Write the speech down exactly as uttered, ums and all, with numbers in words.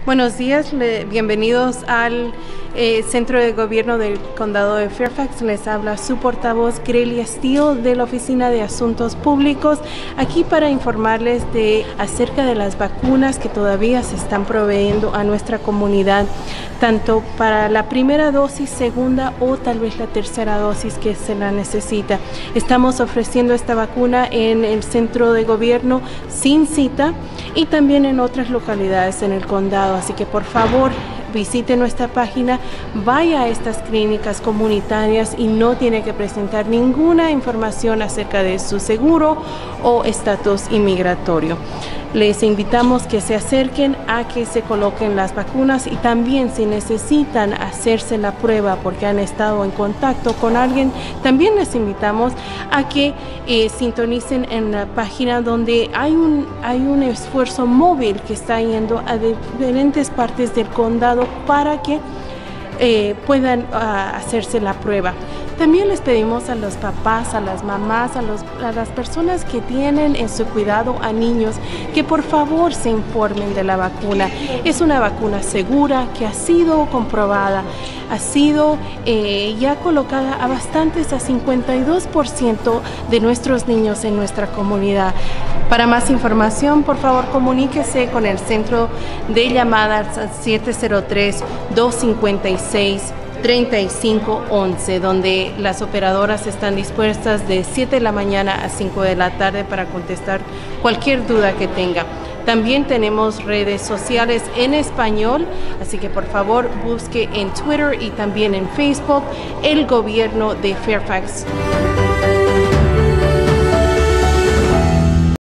Buenos días, le, bienvenidos al eh, Centro de Gobierno del Condado de Fairfax. Les habla su portavoz Grelia Steele de la Oficina de Asuntos Públicos, aquí para informarles de acerca de las vacunas que todavía se están proveyendo a nuestra comunidad, tanto para la primera dosis, segunda o tal vez la tercera dosis que se la necesita. Estamos ofreciendo esta vacuna en el Centro de Gobierno sin cita y también en otras localidades en el condado, así que por favor visite nuestra página, vaya a estas clínicas comunitarias y no tiene que presentar ninguna información acerca de su seguro o estatus inmigratorio. Les invitamos que se acerquen a que se coloquen las vacunas y también si necesitan hacerse la prueba porque han estado en contacto con alguien, también les invitamos a que eh, sintonicen en la página donde hay un, hay un esfuerzo móvil que está yendo a diferentes partes del condado para que eh, puedan uh, hacerse la prueba. También les pedimos a los papás, a las mamás, a, los, a las personas que tienen en su cuidado a niños que por favor se informen de la vacuna. Es una vacuna segura que ha sido comprobada, ha sido eh, ya colocada a bastantes, a cincuenta y dos por ciento de nuestros niños en nuestra comunidad. Para más información, por favor, comuníquese con el centro de llamadas al siete cero tres, dos cinco seis, tres cinco uno uno, donde las operadoras están dispuestas de siete de la mañana a cinco de la tarde para contestar cualquier duda que tenga. También tenemos redes sociales en español, así que por favor busque en Twitter y también en Facebook el Gobierno de Fairfax.